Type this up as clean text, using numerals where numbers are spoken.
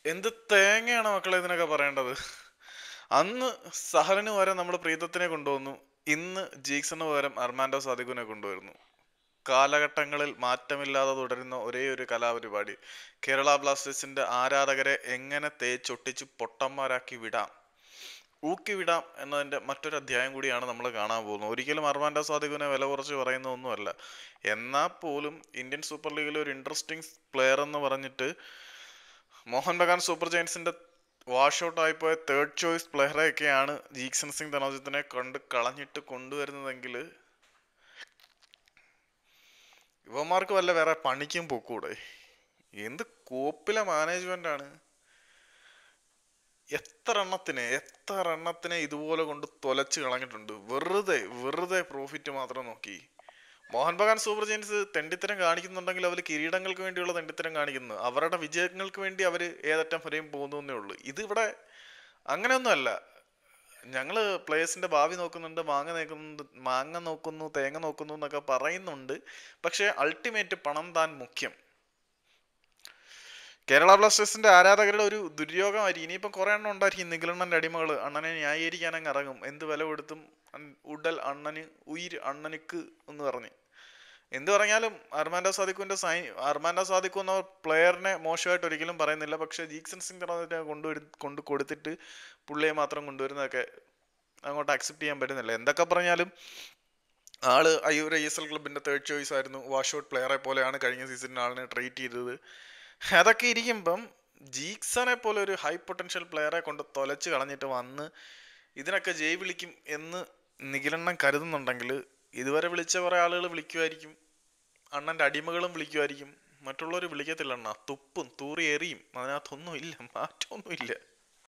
എന്ത് തേങ്ങയാണ് മക്കളെ ഇതിനൊക്കെ പറയേണ്ടത്? അന്ന് സഹലിന് പകരം നമ്മൾ പ്രീതത്തിനെ കൊണ്ടുവന്നു. ഇന്ന് ജീക്സന് പകരം അർമാൻഡോ സാദിഖിനെ കൊണ്ടുവരുന്നു. കാലഘട്ടങ്ങളിൽ മാറ്റമില്ലാതെ തുടരുന്ന ഒരേ ഒരു കലാപരിപാടി. കേരള ബ്ലാസ്റ്റേഴ്സിന്റെ ആരാധകരെ എങ്ങനെ തേച്ചൊട്ടിച്ച് പൊട്ടന്മാരാക്കി വിടാം, ഊക്കി വിടാം എന്നതിന്റെ മറ്റൊരു അധ്യായം കൂടിയാണ് നമ്മൾ കാണാൻ പോകുന്നത്. ഒരിക്കലും അർമാൻഡോ സാദിഖിനെ വില കുറച്ച് പറയുന്ന ഒന്നുമല്ല. എന്നാൽ പോലും ഇന്ത്യൻ സൂപ്പർ ലീഗിലെ ഒരു ഇൻട്രസ്റ്റിംഗ് പ്ലെയർ എന്ന് പറഞ്ഞിട്ട് മോഹൻ ബഗാൻ സൂപ്പർ ജയൻസിന്റെ വാഷ് ഔട്ട് ആയിപ്പോയ തേർഡ് ചോയ്സ് പ്ലെയറെയൊക്കെയാണ് ജീക്സൺ സിംഗ് ധനോജിത്തിനെ കണ്ട് കളഞ്ഞിട്ട് കൊണ്ടുവരുന്നതെങ്കിൽ ഇവന്മാർക്ക് വല്ല വേറെ പണിക്കും പൊക്കൂടെ? എന്ത് കോപ്പിലെ മാനേജ്മെന്റ് ആണ്! എത്ര എണ്ണത്തിനെ ഇതുപോലെ കൊണ്ട് തൊലച്ച് കളഞ്ഞിട്ടുണ്ട്. വെറുതെ വെറുതെ പ്രോഫിറ്റ് മാത്രം നോക്കി. മോഹൻ ബഗാൻ സൂപ്പർ ജയൻസ് തെണ്ടിത്തരം കാണിക്കുന്നുണ്ടെങ്കിൽ അവർ കിരീടങ്ങൾക്ക് വേണ്ടിയുള്ള തെണ്ടിത്തരം കാണിക്കുന്നു. അവരുടെ വിജയങ്ങൾക്ക് വേണ്ടി അവർ ഏതറ്റം വരെയും പോകുന്നേ ഉള്ളൂ. ഇതിവിടെ അങ്ങനെയൊന്നും അല്ല. ഞങ്ങള് പ്ലേയേഴ്സിന്റെ ഭാവി നോക്കുന്നുണ്ട്, മാങ്ങ നോക്കുന്നു, തേങ്ങ നോക്കുന്നു എന്നൊക്കെ പറയുന്നുണ്ട്. പക്ഷെ അൾട്ടിമേറ്റ് പണം താൻ മുഖ്യം. കേരള ബ്ലാസ്റ്റേഴ്സിന്റെ ആരാധകരുടെ ഒരു ദുര്യോഗമായിരിക്കും. ഇനിയിപ്പം കുറെ എണ്ണം ഉണ്ടായിരിക്കും നിഖിലണ്ണന്റെ അടിമകള് അണ്ണനെ ന്യായീകരിക്കാൻ അങ്ങ് ഇറങ്ങും. എന്ത് വില കൊടുത്തും ഉടൽ അണ്ണന് ഉയിർ അണ്ണനുക്ക് എന്ന് പറഞ്ഞ് എന്ത് പറഞ്ഞാലും അർമാൻഡോ സാദിഖു എന്ന പ്ലെയറിനെ മോശമായിട്ട് ഒരിക്കലും പറയുന്നില്ല. പക്ഷെ ജീക്സൺ സിംഗ് കൊണ്ട് കൊടുത്തിട്ട് പുള്ളിയെ മാത്രം കൊണ്ടുവരുന്നതൊക്കെ അങ്ങോട്ട് അക്സെപ്റ്റ് ചെയ്യാൻ പറ്റുന്നില്ല. എന്തൊക്കെ പറഞ്ഞാലും ആള് അയ്യൂർ ESL ക്ലബിന്റെ തേർഡ് ചോയ്സ് ആയിരുന്നു. വാഷ് ഔട്ട് പ്ലെയറെ പോലെയാണ് കഴിഞ്ഞ സീസണിൽ ആളിനെ ട്രീറ്റ് ചെയ്തത്. അതൊക്കെ ഇരിക്കുമ്പം ജീക്സനെ പോലെ ഒരു ഹൈ പൊട്ടൻഷ്യൽ പ്ലെയറെ കൊണ്ട് തൊലച്ച് കളഞ്ഞിട്ട് വന്ന് ഇതിനൊക്കെ ജയ് വിളിക്കും എന്ന് നിഖിലെണ്ണം കരുതുന്നുണ്ടെങ്കിൽ ഇതുവരെ വിളിച്ച കുറെ ആളുകൾ വിളിക്കുമായിരിക്കും, അണ്ണന്റെ അടിമകളും വിളിക്കുമായിരിക്കും. മറ്റുള്ളവർ വിളിക്കത്തില്ല. അണ്ണ തുപ്പും തൂറി എറിയും. അതിനകത്തൊന്നും ഇല്ല, മാറ്റമൊന്നും ഇല്ല.